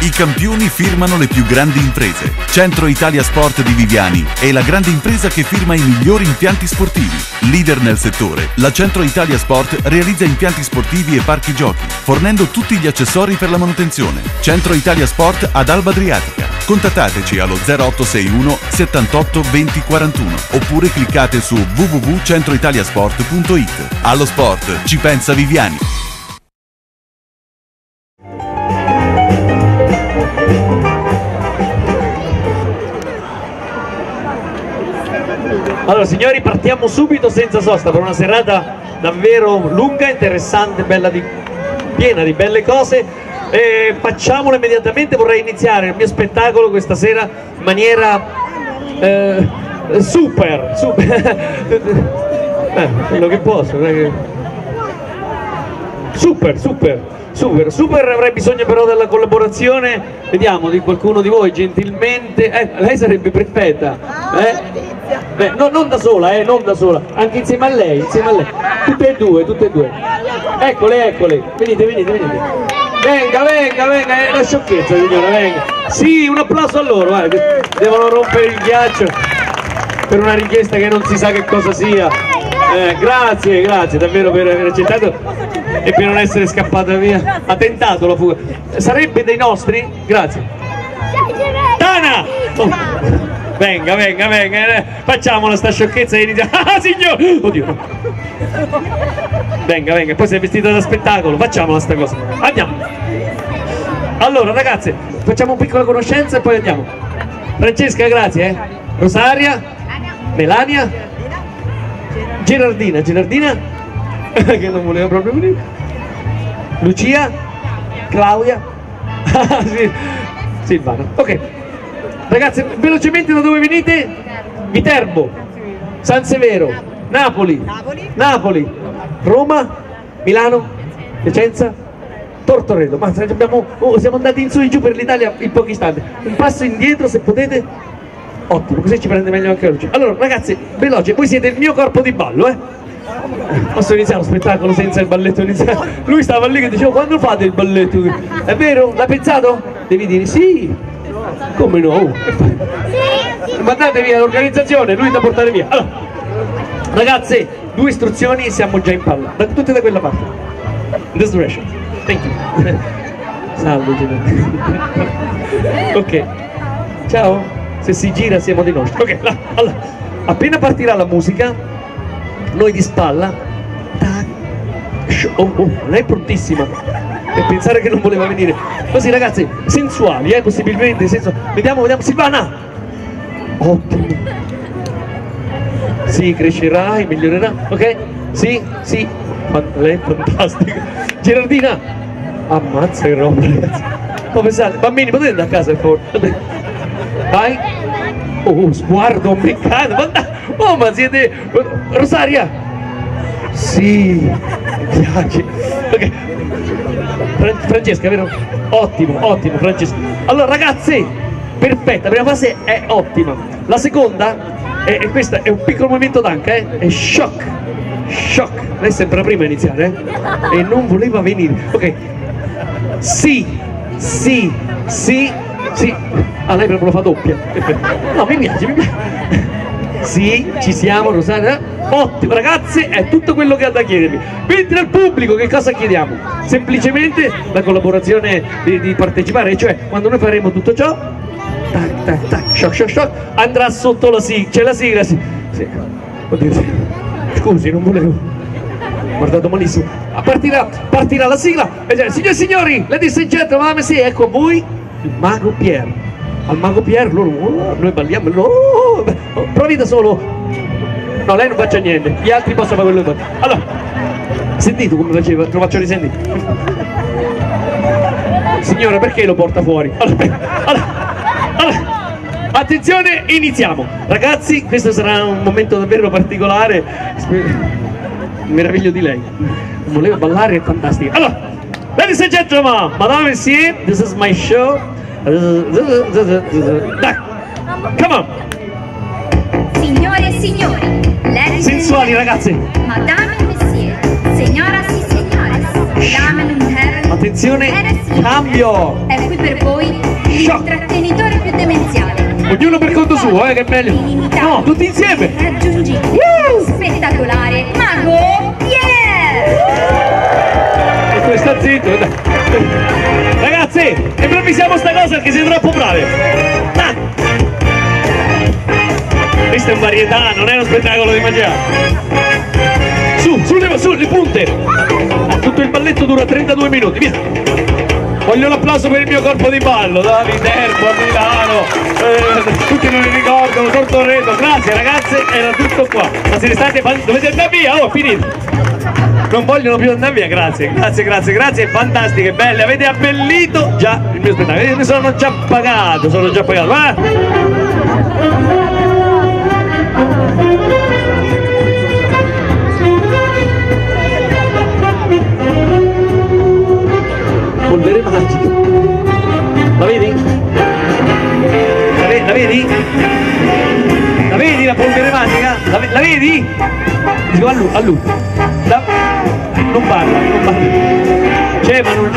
I campioni firmano le più grandi imprese. Centro Italia Sport di Viviani è la grande impresa che firma i migliori impianti sportivi. Leader nel settore, la Centro Italia Sport realizza impianti sportivi e parchi giochi, fornendo tutti gli accessori per la manutenzione. Centro Italia Sport ad Alba Adriatica. Contattateci allo 0861 78 20 41 oppure cliccate su www.centroitaliasport.it. Allo sport ci pensa Viviani. Allora signori, partiamo subito senza sosta per una serata davvero lunga, interessante, piena di belle cose. Facciamolo immediatamente. Vorrei iniziare il mio spettacolo questa sera in maniera super quello che posso, super. Avrei bisogno però della collaborazione, vediamo, di qualcuno di voi gentilmente. Lei sarebbe perfetta, no, non da sola, anche insieme a lei, tutte e due. Eccole, venite. Venga, è una sciocchezza signora, venga. Sì, un applauso a loro, devono rompere il ghiaccio per una richiesta che non si sa che cosa sia. Grazie davvero per aver accettato e per non essere scappata via. Ha tentato la fuga. Sarebbe dei nostri? Grazie. Tana! Oh. Venga, facciamola sta sciocchezza e inizia. Ah, signor! Oddio. Venga, poi sei vestita da spettacolo, facciamola sta cosa. Andiamo. Allora ragazze, facciamo una piccola conoscenza e poi andiamo. Francesca, grazie. Rosaria, Melania, Gerardina che non voleva proprio venire, Lucia, Claudia, Silvana. Ok ragazzi, velocemente da dove venite? Viterbo, San Severo, Napoli, Roma, Milano, Piacenza, Tortoreto. Ma siamo andati in su e giù per l'Italia in pochi istanti. Un passo indietro se potete. Ottimo, così ci prende meglio anche la luce. Allora ragazzi, veloce, voi siete il mio corpo di ballo, Posso iniziare lo spettacolo senza il balletto iniziale? Lui stava lì che diceva: quando fate il balletto? È vero? L'ha pensato? Devi dire sì. Come no? Mandate via l'organizzazione, lui da portare via. Allora, ragazze, 2 istruzioni e siamo già in palla. Tutte da quella parte. In this direction. Thank you. Salve Gino. Ok. Ciao. Se si gira siamo di nostri. Ok, allora, appena partirà la musica, noi di spalla. Lei è prontissima. Per pensare che non voleva venire. Così ragazzi, sensuali, possibilmente. Vediamo, Silvana. Ottimo. Sì, crescerai, migliorerà. Ok? Sì. Lei è fantastica. Gerardina. Ammazza che roba, ragazzi. Come pensate? Bambini, potete andare a casa per favore? Vai. Sguardo meccanico. Ma siete... Rosaria. Sì, mi piace. Ok. Francesca, vero? Ottimo, Francesca. Allora ragazzi, perfetta, la prima fase è ottima. La seconda è questa, è un piccolo movimento d'anca, è shock. Lei è sempre la prima a iniziare, e non voleva venire. Ok. Sì. Ah, lei proprio lo fa doppia. No, mi piace. Sì, ci siamo, Rosaria. Ottimo, ragazzi, è tutto quello che ha da chiedervi. Mentre al pubblico che cosa chiediamo? Semplicemente la collaborazione di partecipare, cioè quando noi faremo tutto ciò, tac, shock, andrà sotto la sigla. C'è la sigla, sì. Oddio, scusi, non volevo. Ho guardato malissimo. Partirà la sigla. Signore e signori, ladies and gentlemen, sì, ecco a voi il Mago Pier. Al Mago Pier noi balliamo. Provi da solo. No, lei non faccia niente, gli altri possono fare quello che fanno. Allora, sentito come faceva? Te lo faccio risentire. Signora, perché lo porta fuori? Allora, attenzione, iniziamo. Ragazzi, questo sarà un momento davvero particolare. Meraviglio di lei. Voleva ballare, è fantastica. Allora, ladies and gentlemen, madame et messieurs, this is my show. Come on. Signore e signori, sensuali ragazzi. Madame et messieurs, signora e signore, damen und herren. Attenzione, cambio. È qui per voi l'intrattenitore più demenziale. Ognuno per conto suo, che è meglio. No, tutti insieme. Raggiungibile, spettacolare, mago Pierre! E tu sta zitto. Ragazzi, improvvisiamo sta cosa perché siete troppo bravi. Dai. Questo è un varietà, non è uno spettacolo di mangiare. Su, le punte. Tutto il balletto dura 32 minuti, via. Voglio un applauso per il mio corpo di ballo, da Viterbo a Milano, tutti non li ricordano, Tortoreto, grazie ragazze, era tutto qua. Ma siete state, dovete andare via, oh, finito. Non vogliono più andare via, grazie, fantastiche, belle, avete abbellito già il mio spettacolo, io ne sono già pagato, va? Polvere magica, la vedi? La vedi? La vedi la polvere magica? La vedi? Dico a lui. Non parla. C'è ma non...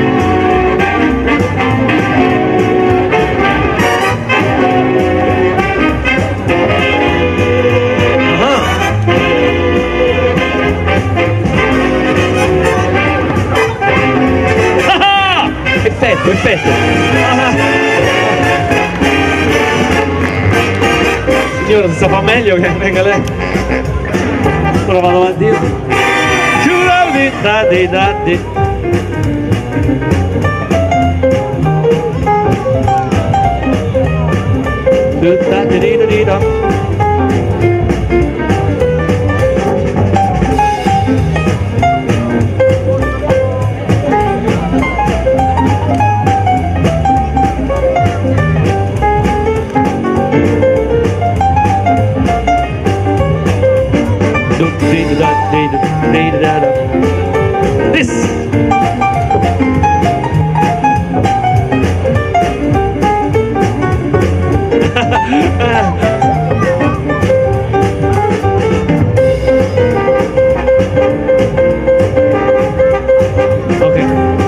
Effetto. Signora, se fa meglio che venga lei. Ora vado avanti io. Dadi. This. Okay.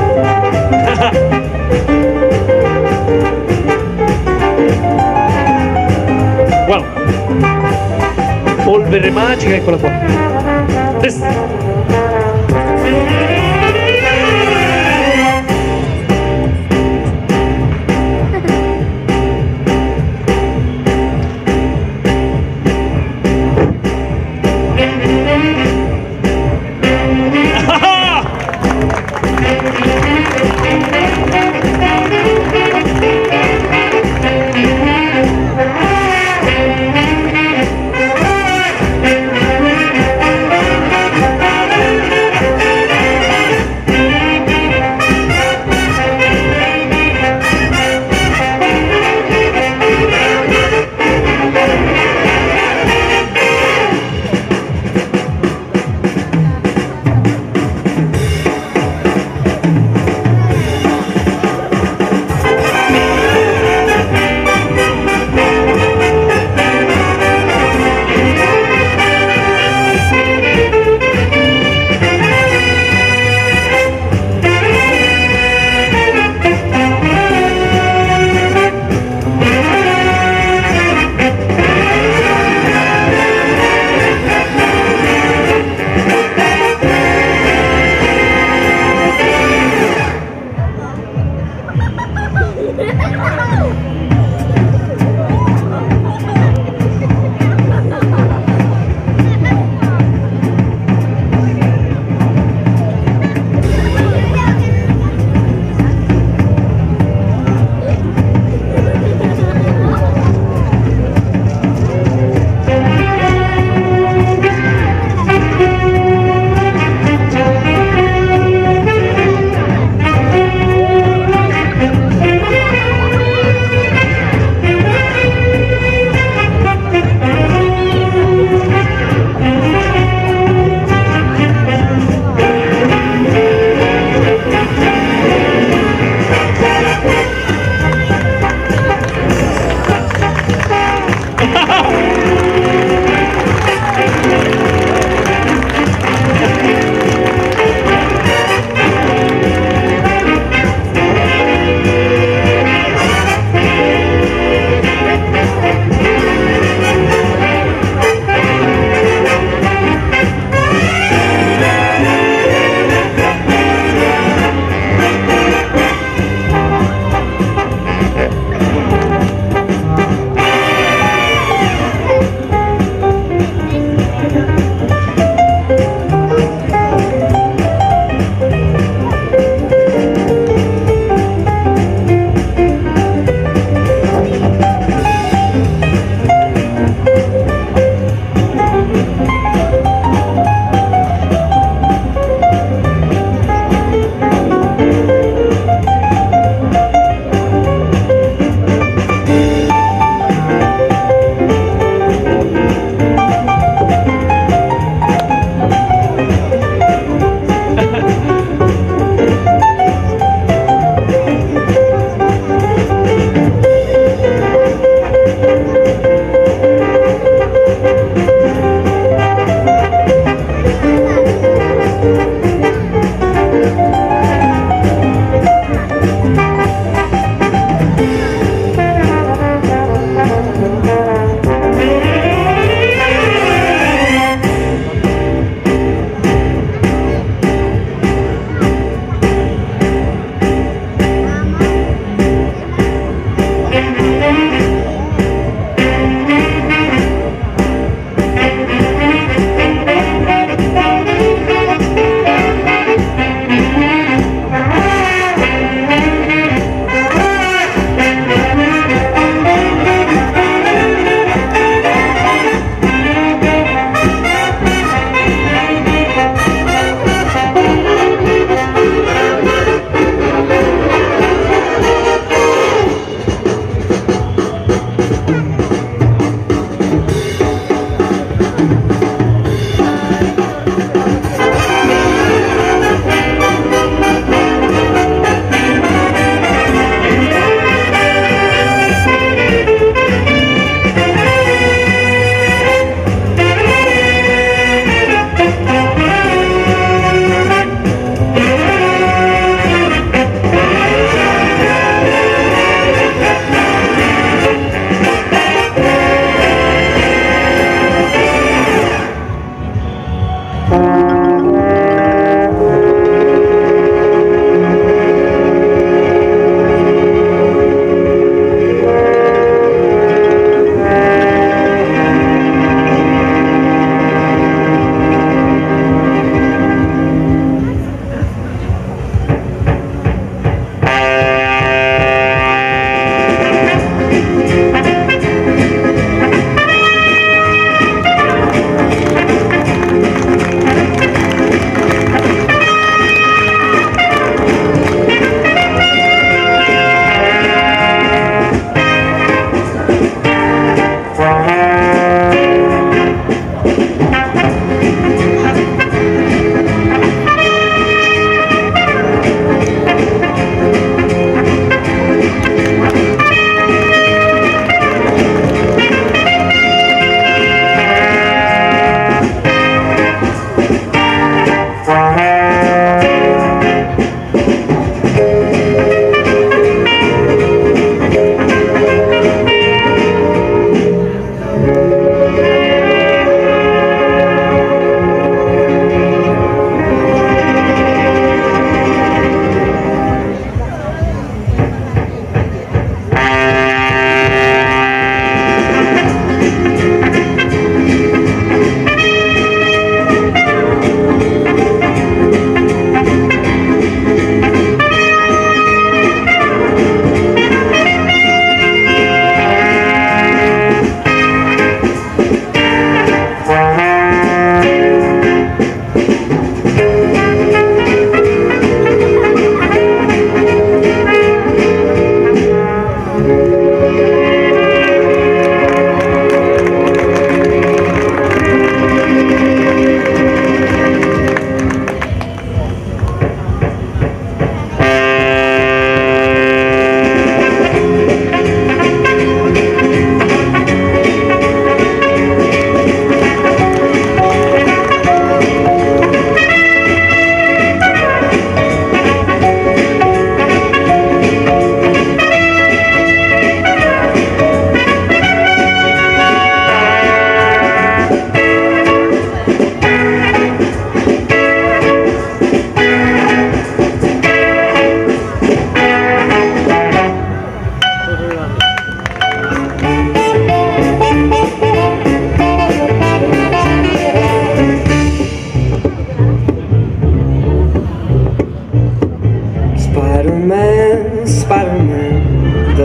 Wow. Polvere magica, eccola qua. This.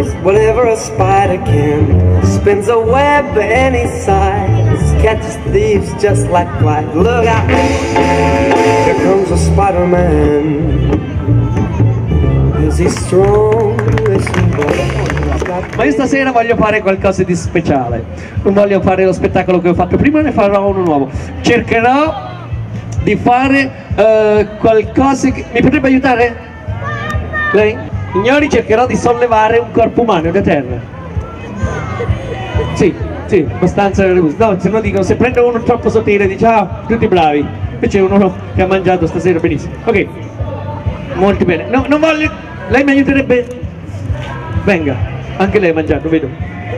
does whatever a spider can. Spins a web any size, catches thieves just like flies. Look out, here comes a Spider-Man. Is he strong? Is he bold? Ma io stasera voglio fare qualcosa di speciale. Non voglio fare lo spettacolo che ho fatto prima, ne farò uno nuovo. Cercherò di fare qualcosa che... Mi potrebbe aiutare? Lei? Signori, cercherò di sollevare un corpo umano da terra. Sì, abbastanza. No, se no dicono, se prendo uno troppo sottile, dice ah, tutti bravi. Invece uno che ha mangiato stasera benissimo. Ok, molto bene. No, non voglio... Lei mi aiuterebbe? Venga, anche lei ha mangiato, vedo.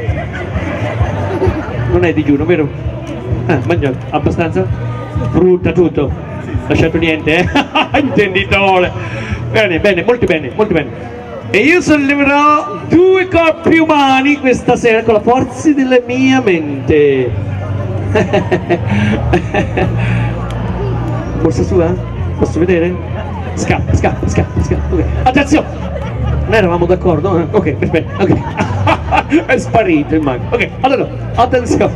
Non è digiuno, vero? Ah, mangiato, abbastanza? Frutta, tutto. Lasciato niente, eh? Intenditore. Bene, bene, molto bene, molto bene. E io solleverò 2 corpi umani questa sera con la forza della mia mente. Borsa sua? Posso vedere? Scappa. Okay. Attenzione! Non eravamo d'accordo? Ok, perfetto. Okay. È sparito il mago. Ok, allora, attenzione.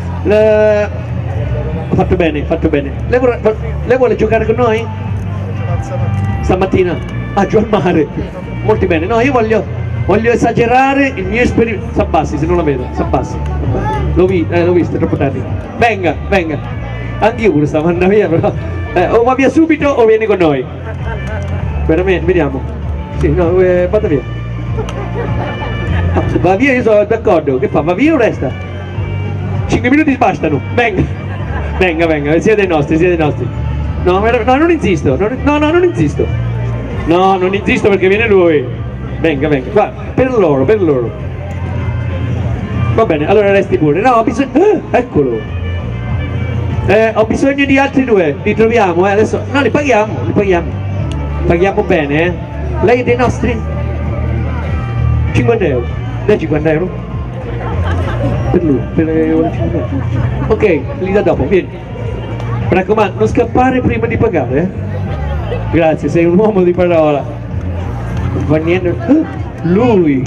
Fatto bene. Lei vuole giocare con noi? Stamattina? Ah, giù al mare. Molto bene. No, io voglio esagerare il mio esperimento. S'abbassi, se non la vedo. S'abbassi. L'ho visto, è troppo tardi. Venga. Anche io pure stavo andando via, però. O va via subito o vieni con noi. Veramente, vediamo. Sì, no, vada via. No, se va via io sono d'accordo. Che fa? Va via o resta? 5 minuti bastano. Venga, siete dei nostri. No, non insisto. Non insisto. No, non insisto perché viene lui. Venga. Va, per loro. Va bene, allora resti pure. No, ho bisogno... eccolo. Ho bisogno di altri 2. Li troviamo, adesso. No, li paghiamo. Paghiamo bene, eh. Lei è dei nostri? 50 euro. Dai 50 euro? Per lui, per 50 euro. Ok, li da dopo, vieni. Mi raccomando, non scappare prima di pagare, eh. Grazie, sei un uomo di parola. Non fa niente. Lui.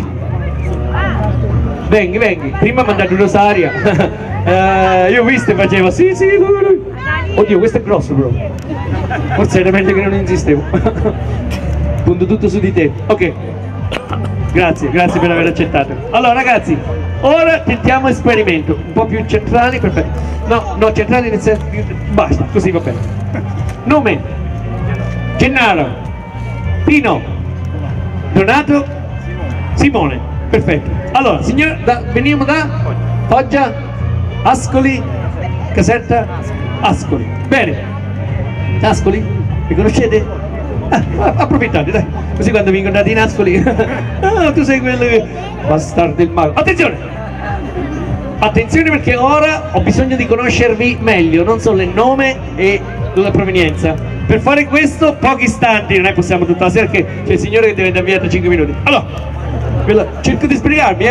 Venghi, prima mandate un'osaria. Io ho visto e facevo, sì, lui. Oddio, questo è grosso, bro. Forse era meglio che non insistevo. Punto tutto su di te. Ok. Grazie per aver accettato. Allora ragazzi, ora tentiamo esperimento. Un po' più centrali, perfetto. No, centrali nel senso più... Basta, così va bene. Nome: Gennaro, Pino, Donato, Simone. Perfetto. Allora, signor, veniamo da Foggia, Ascoli, Caserta, Ascoli. Bene. Ascoli? Mi conoscete? Approfittate, dai. Così quando vi incontrate in Ascoli. Ah, tu sei quello che... Bastardo del mago. Attenzione perché ora ho bisogno di conoscervi meglio, non solo il nome e la provenienza. Per fare questo pochi istanti, non è possiamo tutta la sera che c'è il signore che deve andare via tra 5 minuti. Allora, cerco di spiegarmi,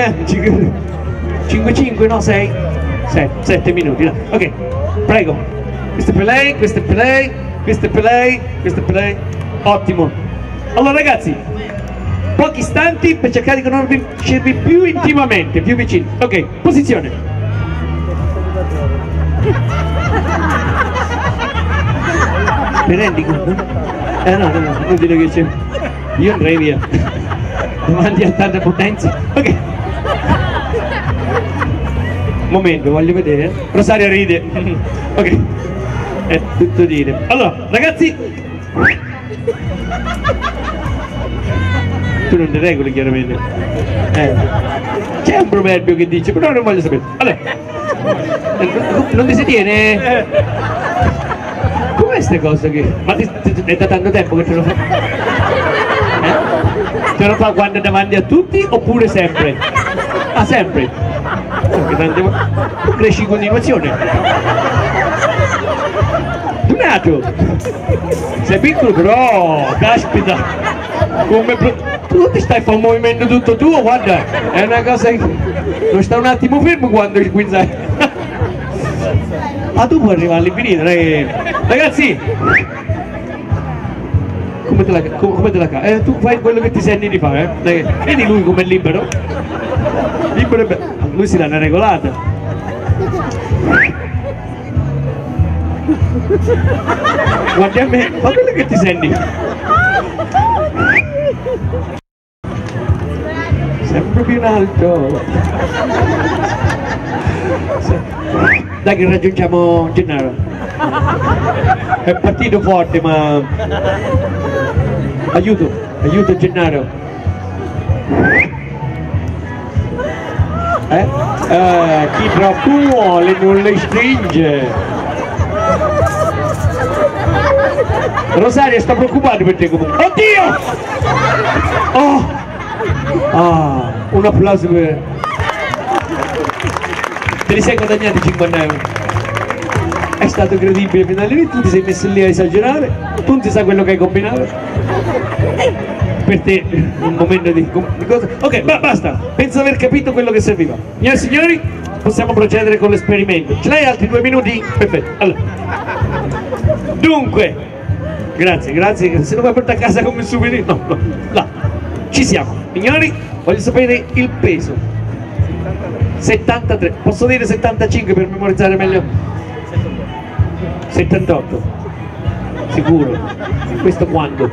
5, no 6, 7 minuti, no. Ok, prego. Questo è per lei. Ottimo. Allora ragazzi, pochi istanti per cercare di conoscervi più intimamente, più vicini. Ok, posizione. Mi rendi conto? No, non dire che c'è. Io andrei via. Davanti a tanta potenza. Ok. Momento, voglio vedere. Rosaria ride. Ok. È tutto dire. Allora, ragazzi. Tu non ti regoli chiaramente. C'è un proverbio che dice, però non voglio sapere. Allora, non ti si tiene? Com'è queste cose che... Ma è da tanto tempo che te lo fa? Te lo fa quando è davanti a tutti oppure sempre? Ah, sempre? Cresci in continuazione. Donato! Sei piccolo però, caspita! Come... Tu ti stai fa un movimento tutto tuo, guarda, è una cosa che non sta un attimo fermo quando il quiz è. Ma tu puoi arrivare all'infinito, ragazzi! come te la cavi? Tu fai quello che ti senti di fare, vedi lui come è libero? Libero e bello. Lui si l'ha regolata. Guardi a me, fa quello che ti senti. Sempre più in alto. Dai che raggiungiamo Gennaro. È partito forte, ma aiuto Gennaro. Chi troppo vuole non le stringe. Rosaria sta preoccupata per te comunque. Oddio! Oh! Un applauso per... Te li sei guadagnati 50 euro. È stato credibile fino all'inizio, tu ti sei messo lì a esagerare, tu non ti sai quello che hai combinato. Per te un momento di cosa. Ok, basta, penso aver capito quello che serviva. Signore e signori, possiamo procedere con l'esperimento. Ce l'hai altri 2 minuti? Perfetto. Allora. Dunque, grazie, che se lo vuoi portare a casa come souvenir. No, là. Ci siamo. Signori, voglio sapere il peso. 73, posso dire 75 per memorizzare meglio? 78. Sicuro? Questo quando?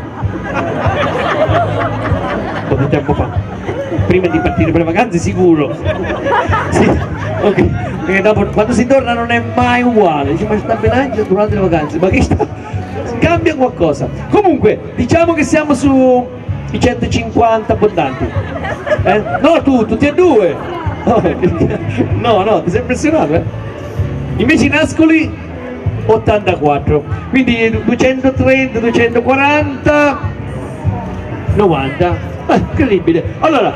Un po' di tempo fa. Prima di partire per le vacanze sicuro. Sì, ok. Perché dopo quando si torna non è mai uguale. Dice, ma sta benaggia durante le vacanze, ma che sta? Cambia qualcosa. Comunque, diciamo che siamo sui 150 abbondanti. No, tutti e due. No, ti sei impressionato, Invece i nascoli 84, quindi 230, 240, 90, incredibile. Allora,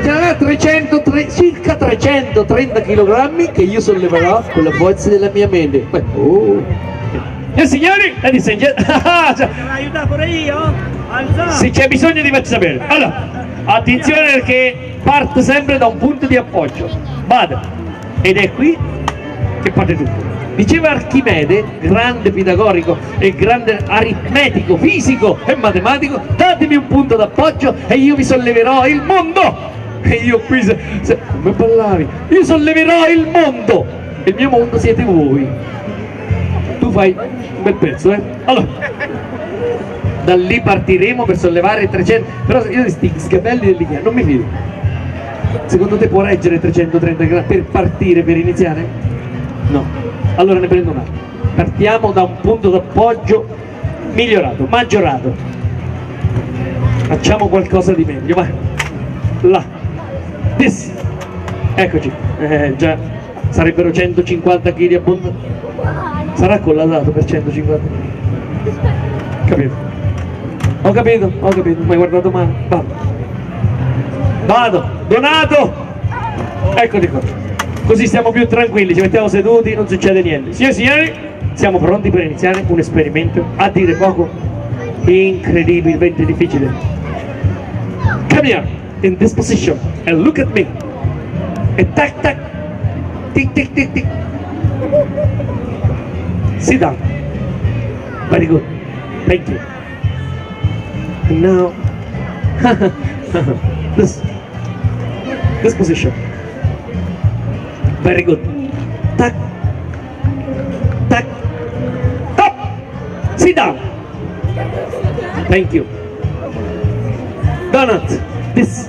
circa 330 kg che io solleverò con la forza della mia mente. E signori, aiuta pure io? Se c'è bisogno di farci sapere. Allora, attenzione perché parto sempre da un punto di appoggio. Vado, ed è qui che parte tutto. Diceva Archimede, grande pitagorico e grande aritmetico, fisico e matematico, datemi un punto d'appoggio e io vi solleverò il mondo. E io qui, come parlavi, io solleverò il mondo. E il mio mondo siete voi. Tu fai un bel pezzo, Allora, da lì partiremo per sollevare 300, però io di sti sgabelli dell'Ikea non mi fido. Secondo te può reggere 330 grammi per partire, per iniziare? No. Allora ne prendo un altro. Partiamo da un punto d'appoggio migliorato, maggiorato. Facciamo qualcosa di meglio, vai. Là. This. Eccoci. Già, sarebbero 150 kg abbondanti. Sarà colladato per 150 kg. Capito? Ho capito, mi hai guardato male. Vado, Donato! Eccoti qua. Così stiamo più tranquilli, ci mettiamo seduti, non succede niente. Signore e signori, siamo pronti per iniziare un esperimento, a dire poco, incredibilmente difficile. Come here, in this position, and look at me. E tac tac, tic tic tic tic. Sit down. Very good. Thank you. And now, this position. Very good. Tac, tac, up. Sit down. Thank you. Donut. This.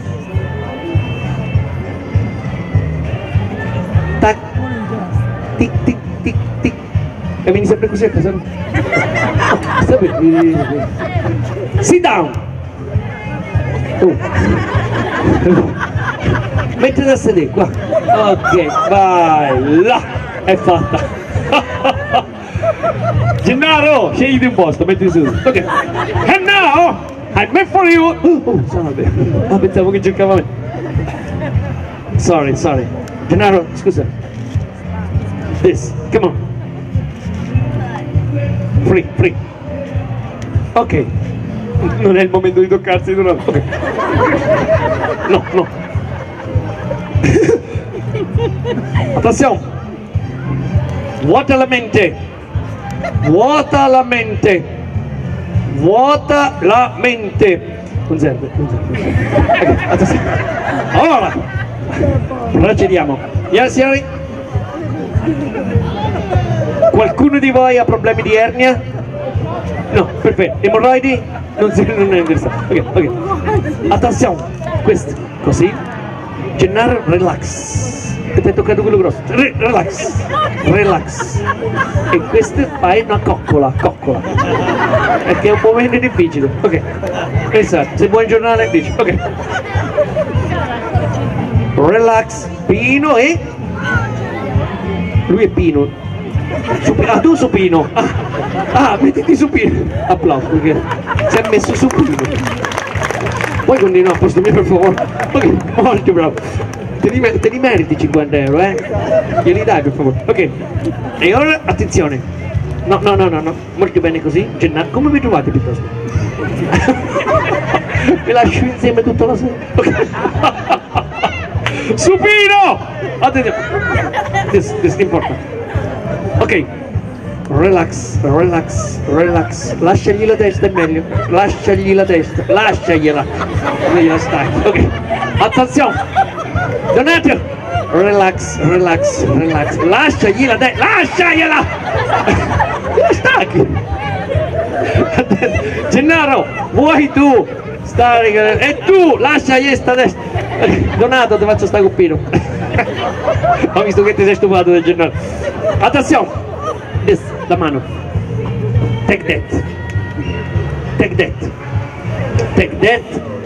Tac, tic tic tic tic. E vieni sempre così a casa. Sit down. Mettiti a sedere qua. Ok, vai, là, è fatta. Gennaro, scegli un posto, mettiti su. Ok. And now, I made for you. Salve. Pensavo che giocava a me. Sorry. Gennaro, scusa. This, come on. Free. Ok. Non è il momento di toccarsi di nuovo. Ok. No. Attenzione. Vuota la mente. vuota la mente. Non serve. Okay, attenzione. Ora procediamo. Signori, qualcuno di voi ha problemi di ernia? No, perfetto. Emorroidi? Non è interessante. Ok. Attenzione, questo, così. Gennaro, relax. Che ti è toccato quello grosso. Relax. E questo fai una coccola. Perché è un momento difficile. Ok. Esatto. Se vuoi il giornale dici. Ok. Relax. Pino e... Lui è Pino. Tu Supino. Mettiti Supino. Applauso perché si è messo Supino. Puoi continuare a posto mio per favore? Ok, molto bravo. Te li meriti 50 euro, Glieli dai per favore. Ok. E ora attenzione. No. Molto bene così. Gennaro, come vi trovate piuttosto? Vi lascio insieme tutta la sera. Okay. Supino! Attenzione. This is important. Ok. Relax. Lasciagli la testa, è meglio. Lasciagli la testa. Lasciagliela. Non gliela stacchi. Ok. Attenzione. Donato. Relax. Lasciagli la testa. Lasciagliela. La stacchi. Gennaro, vuoi tu stare? E tu lasciagli sta testa. Donato, ti faccio sta coppino. Ho visto che ti sei stufato del Gennaro. Attenzione. This, la mano. Take that.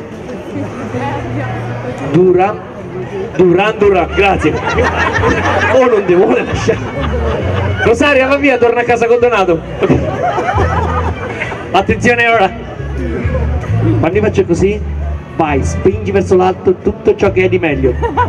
Duran, grazie. Oh, non ti vuole lasciare. Rosaria, va via, torna a casa con Donato. Attenzione ora. Quando faccio così, vai, spingi verso l'alto tutto ciò che è di meglio.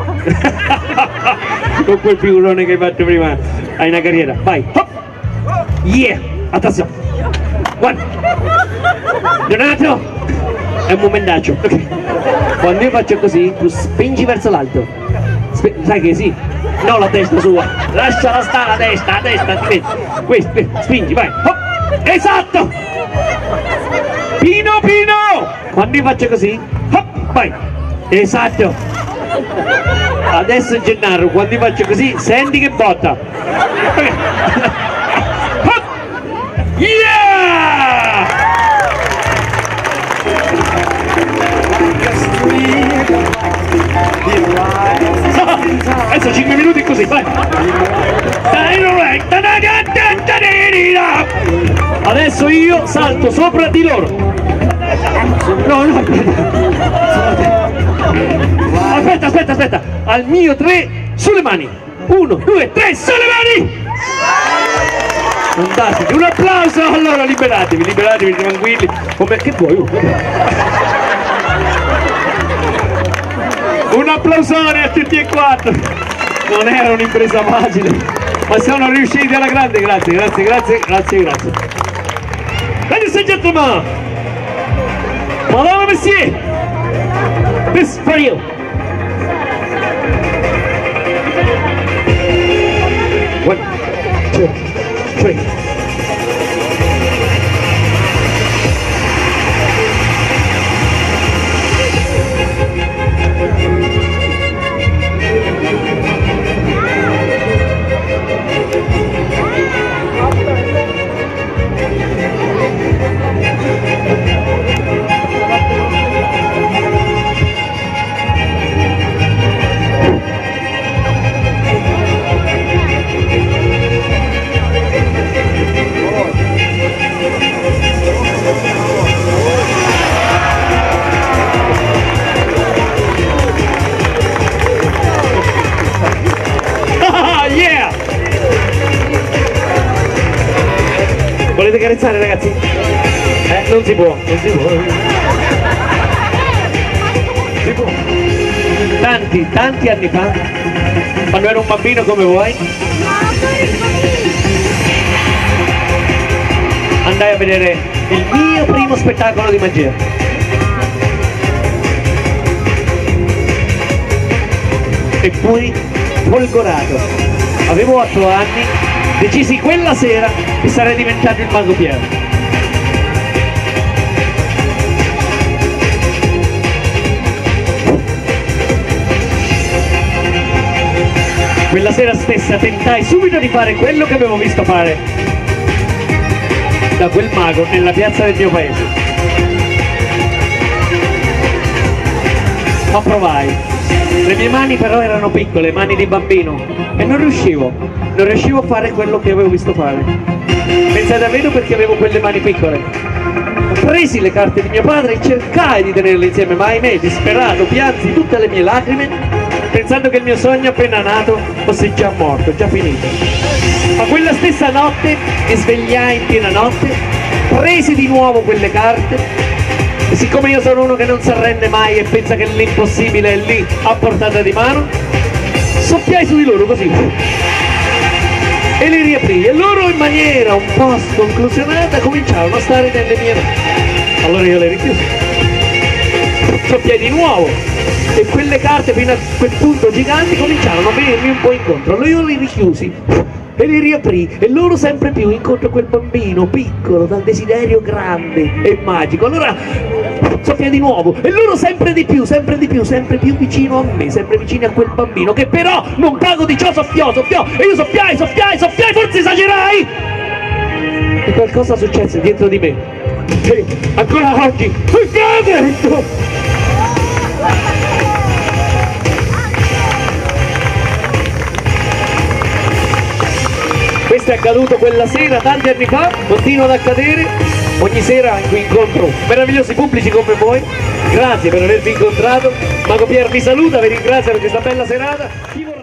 Con quel figurone che hai fatto prima. Hai una carriera, vai. Hop. Yeah, attenzione. One. Donato. È un momentaccio. Okay. Quando io faccio così, tu spingi verso l'alto. Sai che sì? No, la testa sua. Lasciala stare la testa ti metti. Questo, spingi, vai. Hop. Esatto. Pino. Quando io faccio così, hop, vai. Esatto. Adesso Gennaro, quando io faccio così, senti che botta. Okay. Hop. Yeah! Adesso 5 minuti così, vai! Adesso io salto sopra di loro. No. Aspetta. Al mio 3, sulle mani. 1, 2, 3, sulle mani! Fantastico, un applauso! Allora liberatevi, tranquilli. Come che vuoi? Un applausone a tutti e quattro. Non era un'impresa facile, ma siamo riusciti alla grande. Grazie. Ladies and gentlemen, Madame Messier, this is for you. 1, 2, 3. Volete carezzare, ragazzi? Non si può. Tanti anni fa, quando ero un bambino come voi, andai a vedere il mio primo spettacolo di magia. E poi, folgorato, avevo 8 anni, decisi quella sera che sarei diventato il mago Piero. Quella sera stessa tentai subito di fare quello che avevo visto fare da quel mago nella piazza del mio paese. Ma provai. Le mie mani però erano piccole, mani di bambino, e non riuscivo a fare quello che avevo visto fare. Pensate davvero perché avevo quelle mani piccole? Presi le carte di mio padre e cercai di tenerle insieme, ma ahimè, disperato, piansi tutte le mie lacrime, pensando che il mio sogno appena nato fosse già morto, già finito. Ma quella stessa notte mi svegliai in piena notte, presi di nuovo quelle carte, e siccome io sono uno che non si arrende mai e pensa che l'impossibile è lì a portata di mano, soffiai su di loro così e li riaprì, e loro in maniera un po' sconclusionata cominciarono a stare nelle mie mani. Allora io le richiusi, soffiai di nuovo e quelle carte fino a quel punto giganti cominciarono a venirmi un po' incontro. Allora io li richiusi e li riaprì, e loro sempre più incontro a quel bambino piccolo dal desiderio grande e magico. Allora soffiai di nuovo e loro sempre di più vicino a me, sempre vicini a quel bambino, che però non pago di ciò soffiò e io soffiai, forse esagerai, e qualcosa successe dietro di me e ancora oggi dentro. Questo è accaduto quella sera, tanti anni fa, continua ad accadere ogni sera in cui incontro meravigliosi pubblici come voi. Grazie per avervi incontrato. Mago Pier vi saluta, vi ringrazio per questa bella serata.